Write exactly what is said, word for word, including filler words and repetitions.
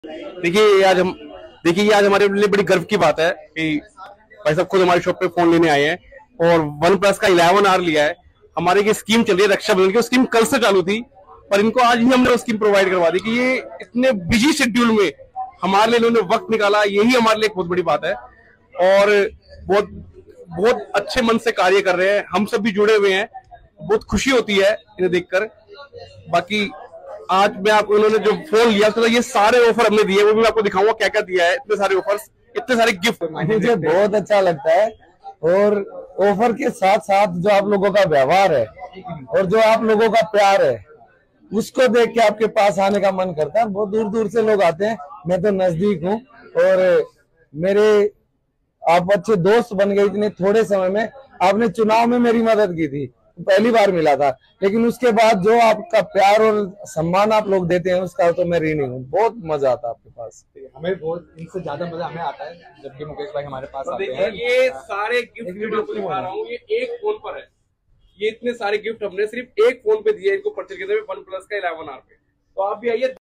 देखिए आज हम देखिए ये आज हमारे लिए बड़ी गर्व की बात है कि भाई साहब खुद हमारी शॉप पे फोन लेने आए हैं और वन प्लस का इलेवन आर लिया है। हमारी की स्कीम चल रही है रक्षाबंधन की, वो स्कीम कल से चालू थी पर इनको आज ही हमने वो स्कीम प्रोवाइड करवा दी कि ये इतने बिजी शेड्यूल में हमारे लिए इन्होंने वक्त निकाला, यही हमारे लिए एक बहुत बड़ी बात है। और बहुत बहुत अच्छे मन से कार्य कर रहे हैं, हम सब भी जुड़े हुए हैं, बहुत खुशी होती है इन्हें देखकर। बाकी आज मैं आपको इन्होंने जो फोन लिया तो ये सारे ऑफर हमने दिए, वो भी मैं आपको दिखाऊंगा क्या क्या दिया है। इतने सारे ऑफर्स, इतने सारे गिफ्ट मुझे बहुत अच्छा लगता है। और ऑफर के साथ साथ जो आप लोगों का व्यवहार है और जो आप लोगों का प्यार है उसको देख के आपके पास आने का मन करता है। बहुत दूर दूर से लोग आते हैं, मैं तो नजदीक हूँ और मेरे आप अच्छे दोस्त बन गए इतने थोड़े समय में। आपने चुनाव में मेरी मदद की थी, पहली बार मिला था, लेकिन उसके बाद जो आपका प्यार और सम्मान आप लोग देते हैं उसका तो मैं ऋणी हूँ। बहुत मजा आता है आपके पास। हमें बहुत इनसे ज्यादा मजा हमें आता है जब भी मुकेश भाई हमारे पास आते हैं। ये सारे गिफ्ट मैं आपको दिखा रहा हूँ, ये एक फोन पर है। ये इतने सारे गिफ्ट हमने सिर्फ एक फोन पे दिए इनको परचेज करने में, वन प्लस का इलेवन आर पे। तो आप भी आइए।